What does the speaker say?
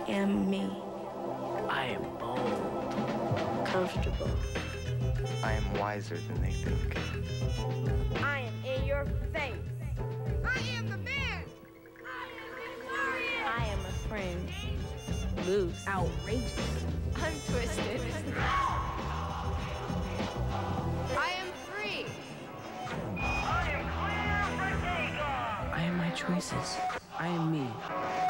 am me. I am bold. Comfortable. I am wiser than they think. I am in your face. I am the man. I am victorious. I am a friend. Loose. Outrageous. I'm twisted. I am free. I am my choices. I am me.